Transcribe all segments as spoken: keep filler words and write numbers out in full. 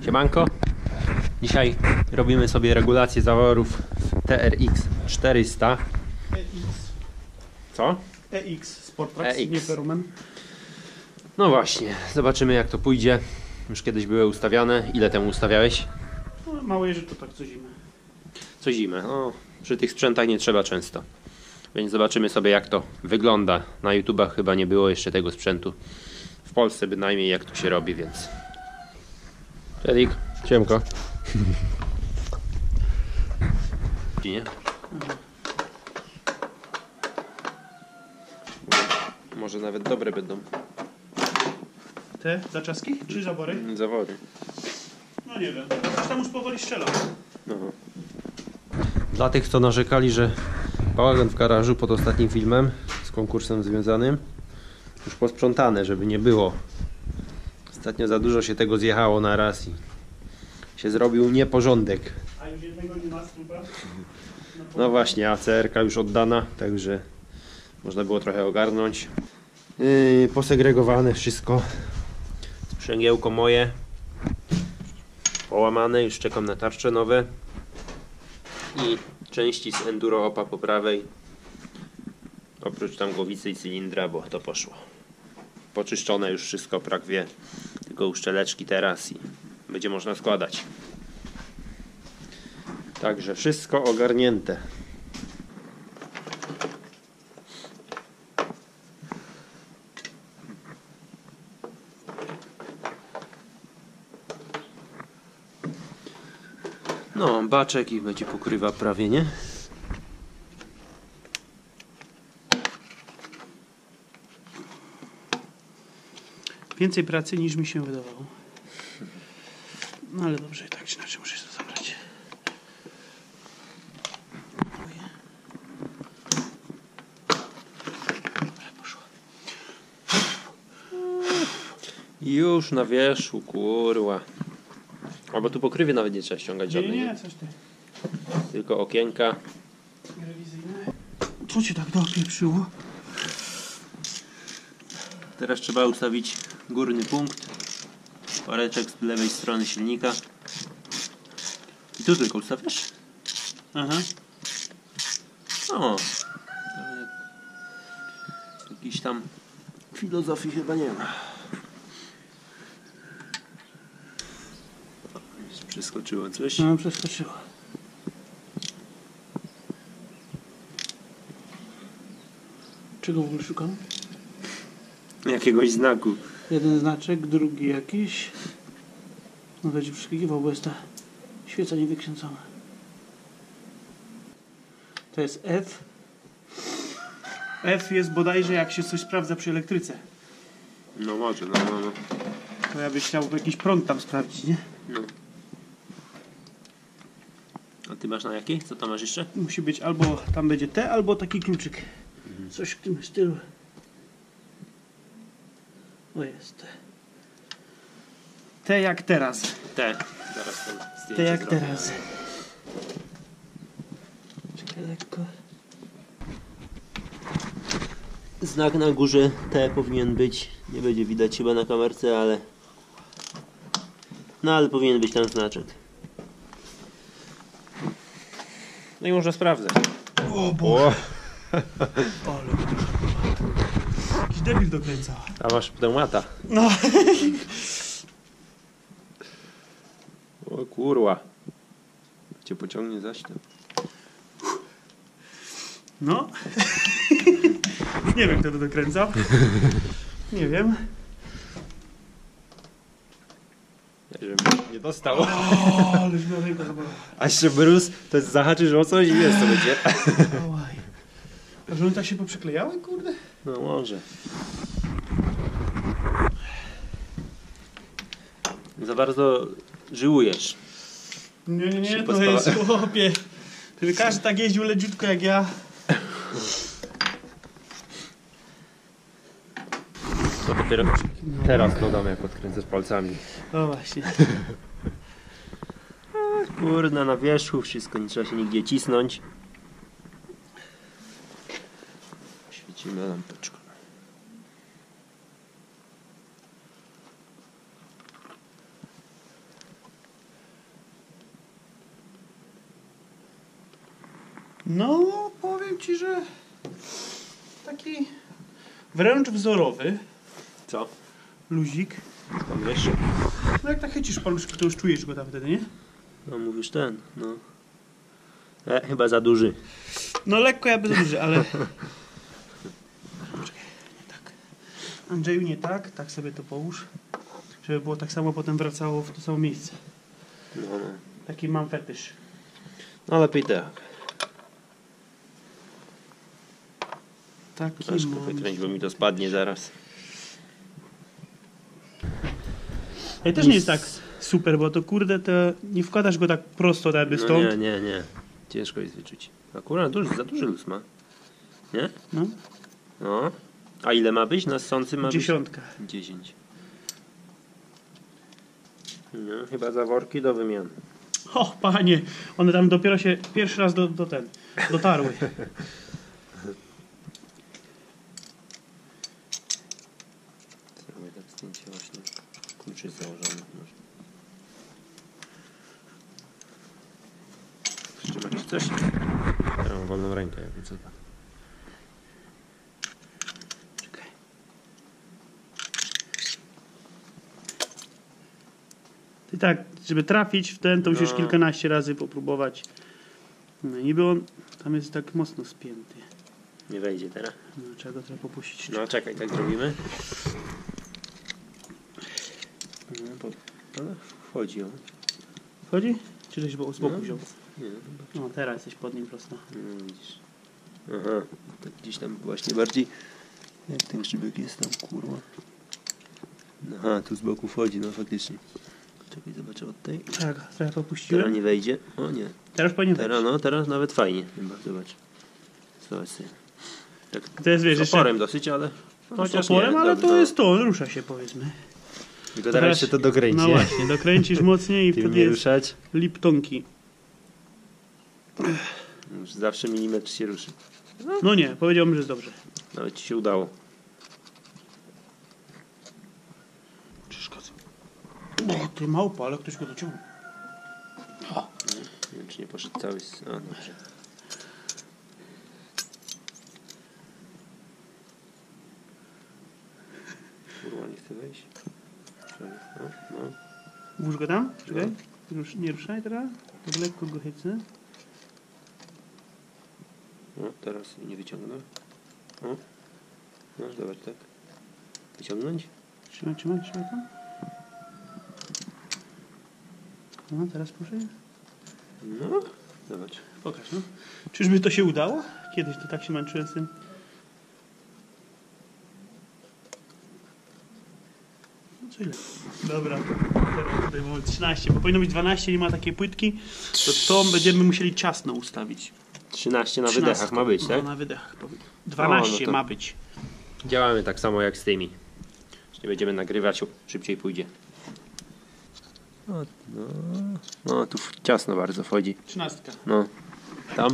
Siemanko. Dzisiaj robimy sobie regulację zaworów w T R X czterysta. E X. Co? E X Sportrax, E X. nie Verumen. No właśnie, zobaczymy jak to pójdzie. Już kiedyś były ustawiane. Ile temu ustawiałeś? No, mało jeży to tak co zimę. Co zimę. No, przy tych sprzętach nie trzeba często. Więc zobaczymy sobie jak to wygląda. Na YouTubach chyba nie było jeszcze tego sprzętu. W Polsce bynajmniej jak to się robi, więc... Czedik, ciemko. Nie? Może nawet dobre będą. Te zaczaski czy zawory? Zawory. No nie wiem. Coś tam już powoli strzela. No. Dla tych co narzekali, że bałagan w garażu pod ostatnim filmem z konkursem związanym, już posprzątane, żeby nie było. Ostatnio za dużo się tego zjechało na raz i się zrobił nieporządek. A już jednego nie ma strupa? No właśnie, A C R-ka już oddana, także można było trochę ogarnąć. Yy, posegregowane wszystko. Sprzęgiełko moje połamane, już czekam na tarcze nowe. I części z Enduro Opa po prawej. Oprócz tam głowicy i cylindra, bo to poszło. Poczyszczone już wszystko, prawie tylko uszczeleczki teraz i będzie można składać. Także wszystko ogarnięte. No, baczek ich będzie pokrywa prawie, nie? Więcej pracy niż mi się wydawało. No ale dobrze, tak czy inaczej muszę to zabrać. Dobra, poszło. Już na wierzchu, kurwa. Albo tu pokrywy nawet nie trzeba ściągać Nie, żadnej. nie, coś ty. Tylko okienka. Rewizyjne. Co cię tak dopieprzyło? Teraz trzeba ustawić górny punkt. Woreczek z lewej strony silnika. I tu tylko ustawiasz? Aha. O. Jakiś tam filozofii chyba nie ma. Przeskoczyło coś. No, przeskoczyło. Czego w ogóle szukam? Jakiegoś znaku. Jeden znaczek, drugi jakiś. No będzie przeskakiwał, bo jest ta świeca niewykręcona. To jest F. F jest bodajże jak się coś sprawdza przy elektryce. No może, no, no, no. To ja byś chciał jakiś prąd tam sprawdzić, nie? no. A ty masz na jakiej? Co tam masz jeszcze? Musi być albo tam będzie T, albo taki kluczyk. Mhm. Coś w tym stylu. O jest T. T jak teraz. Te. Zaraz tam zdjęcie T jak zrobię. teraz. Czekaj lekko. Znak na górze T powinien być. Nie będzie widać chyba na kamerce, ale... No ale powinien być tam znaczek. No i można sprawdzać. O Boże. Ale jakiś debil dokręcał. A masz potem łata. No. O kurwa. Cię pociągnie zaś tam. No. Nie wiem kto to dokręcał. Nie wiem. Ja żebym nie dostał. O, ależ na rękę zabrał. A jeszcze Bruce, to jest zahaczysz o coś i wiesz co będzie. Ałaj. A że one tak się poprzeklejały, kurde? No może. Za bardzo żyłujesz. Nie, nie, Się nie, to postawa- jest chłopie. Żeby każdy tak jeździł leciutko jak ja. To dopiero teraz dodam jak odkręcę z palcami. No właśnie. Kurde, na wierzchu wszystko, nie trzeba się nigdzie cisnąć. Świecimy lampeczką. No, powiem ci, że taki wręcz wzorowy. Co? Luzik. Tam jeszcze? No jak tak chycisz paluszki, to już czujesz go tam wtedy, nie? No mówisz ten, no. E, chyba za duży. No lekko jakby za duży, ale... Poczekaj, nie tak. Andrzeju, nie tak, tak sobie to połóż. Żeby było tak samo, potem wracało w to samo miejsce. No, no. Taki mam fetysz. No lepiej tak. Taki Troszkę mam. wykręć, bo mi to spadnie zaraz. Ale też nie jest tak super, bo to kurde, to nie wkładasz go tak prosto, tak jakby No stąd. nie, nie, nie. Ciężko jest wyczuć. Akurat duży, za duży luz ma. Nie? No. No. A ile ma być? Na ssący ma Dziesiątka. być? Dziesięć. No, chyba zaworki do wymiany. O, panie, one tam dopiero się pierwszy raz do, do ten, dotarły. Zrobię tak zdjęcie właśnie. Klucz jest założony. Jeszcze masz coś? Ja mam wolną rękę, jakby co tam. Czekaj. I tak, żeby trafić w ten, to musisz No. kilkanaście razy popróbować. No niby on tam jest tak mocno spięty. Nie wejdzie teraz. No, trzeba go trochę popuścić. No czekaj, tak zrobimy. No, bo, ale wchodzi on. Wchodzi? Czy coś z boku No. wziął? Nie, No teraz jesteś pod nim prosto. no widzisz. Aha, tak gdzieś tam właśnie bardziej. Jak ten grzybek jest tam, kurwa. Aha, tu z boku wchodzi, no faktycznie. Czekaj, zobaczę od tej. Tak, trochę Teraz popuściłem. nie wejdzie. O nie. Teraz powinien Teraz, wejść. no, teraz nawet fajnie. Chyba, zobacz. Zobacz sobie. Tak, To jest, wiesz, z jeszcze... oporem dosyć, ale... No, chociaż z oporem, nie, ale dobrze, to no. jest to, on rusza się powiedzmy. Tylko teraz jeszcze to dokręci. No właśnie, dokręcisz mocniej i Tym wtedy nie jest ruszać. Liptonki. Już zawsze milimetr się ruszy. No nie, powiedziałbym, że jest dobrze. Nawet ci się udało. Przeszkadza. O, ty małpa, ale ktoś go dociągnął. Nie wiem, czy nie poszedł cały... s- A, dobrze. Kurwa, nie chce wejść. No, no. Włóż go tam, czekaj. Rusz, nie ruszaj teraz. Tak lekko go chycę. No, teraz nie wyciągnę. O. No, zobacz, tak. Wyciągnąć? Trzymaj, trzymaj, trzymaj tam. No, teraz proszę. No, zobacz. Pokaż, no. Czyżby to się udało? Kiedyś to tak się męczyłem z tym. No co ile? Dobra, teraz tutaj mamy trzynaście, bo powinno być dwanaście, nie ma takiej płytki. To to będziemy musieli ciasno ustawić. trzynaście na trzynaście. wydechach ma być, No, tak? na wydechach. powie- dwanaście no to- ma być. Działamy tak samo jak z tymi. Jeśli będziemy nagrywać, szybciej pójdzie. No, no, no tu w- ciasno bardzo wchodzi. Trzynastka. No, tam.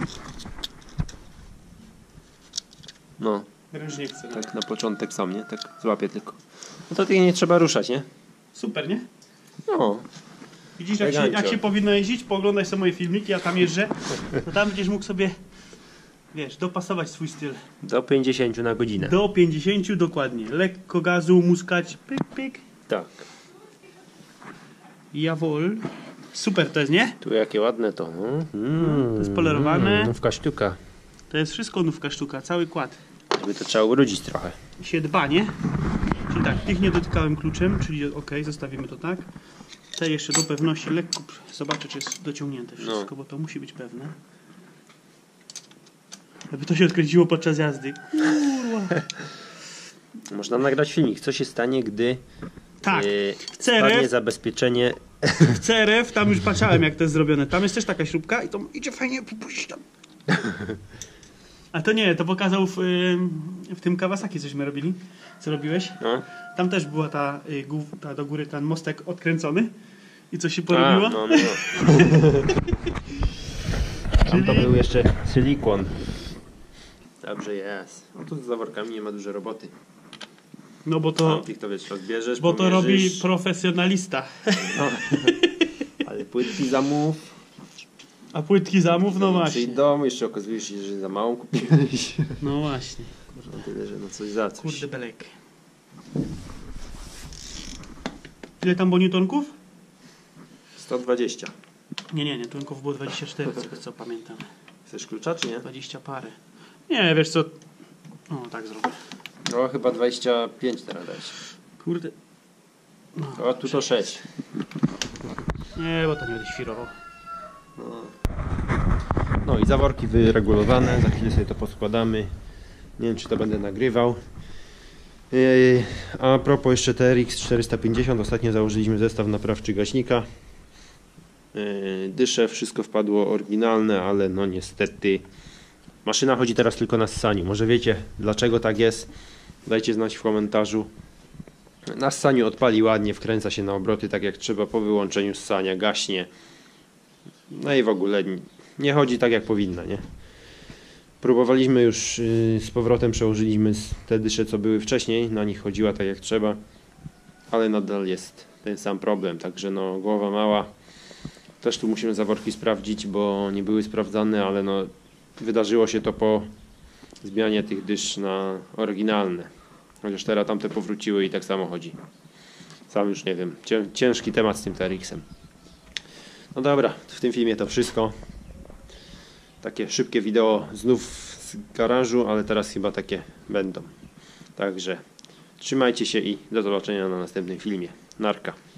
No, Wręcz nie chcę. tak na początek sam, nie? Tak złapię tylko. No to tych nie trzeba ruszać, nie? Super, nie? No, Widzisz, jak się, Elegancio. jak się powinno jeździć? Pooglądaj sobie moje filmiki, ja tam jeżdżę. To tam będziesz mógł sobie, wiesz, dopasować swój styl. do pięćdziesięciu na godzinę. Do pięćdziesięciu dokładnie. Lekko gazu, muskać, pyk, pyk. Tak. Jawol. Super to jest, nie? Tu jakie ładne to. No. Mm, To jest polerowane. nówka sztuka. To jest wszystko nówka sztuka, cały kład. Żeby to trzeba urodzić trochę. Się dba, nie? Czyli tak, tych nie dotykałem kluczem, czyli ok, zostawimy to tak. Te jeszcze do pewności lekko zobaczę, czy jest dociągnięte wszystko, No. bo to musi być pewne. Żeby to się odkręciło podczas jazdy. Kurwa. Można nagrać filmik. Co się stanie, gdy Tak, yy, C R F. spadnie zabezpieczenie. W C R F tam już patrzałem, jak to jest zrobione. Tam jest też taka śrubka i to idzie fajnie popuścić tam. A to nie, to pokazał w, ym, w tym Kawasaki, cośmy robili. Co robiłeś? No. Tam też była ta, y, głów, ta do góry, ten mostek odkręcony. I co się porobiło? A, no, no, no. Tam to był jeszcze silikon. Dobrze jest. No tu z zaworkami nie ma dużo roboty. No bo to, Tamtych to wiesz, odbierzesz, bo to robi pomierzysz. profesjonalista. No. Ale płytki zamów. A płytki zamów? No właśnie. Przyjdź do domu, jeszcze okazuje się, że za małą kupiłeś. No właśnie. Może na tyle, że no coś za coś. Kurde belek. Ile tam było newtonków? sto dwadzieścia. Nie, nie, newtonków było dwadzieścia cztery, z tego co pamiętam. Chcesz klucza, czy nie? dwadzieścia parę. Nie, wiesz co... O, tak zrobię. No chyba dwadzieścia pięć teraz dać. Kurde. No, O, tu to sześć. nie, bo to nie będę świrował. No. no i zaworki wyregulowane, za chwilę sobie to poskładamy. Nie wiem, czy to będę nagrywał. Yy, a propos jeszcze T R X czterysta pięćdziesiąt, ostatnio założyliśmy zestaw naprawczy gaśnika. Yy, dysze, wszystko wpadło oryginalne, ale no niestety maszyna chodzi teraz tylko na ssaniu. Może wiecie, dlaczego tak jest? Dajcie znać w komentarzu. Na ssaniu odpali ładnie, wkręca się na obroty tak jak trzeba, po wyłączeniu ssania gaśnie. No i w ogóle nie chodzi tak jak powinna, nie? Próbowaliśmy już yy, z powrotem, przełożyliśmy te dysze co były wcześniej, na nich chodziła tak jak trzeba, ale nadal jest ten sam problem, także no głowa mała. Też tu musimy zaworki sprawdzić, bo nie były sprawdzane, ale no wydarzyło się to po zmianie tych dysz na oryginalne. Chociaż teraz tamte powróciły i tak samo chodzi. Sam już nie wiem, ciężki temat z tym T R X-em. No dobra, w tym filmie to wszystko. Takie szybkie wideo znów z garażu, ale teraz chyba takie będą. Także trzymajcie się i do zobaczenia na następnym filmie. Narka.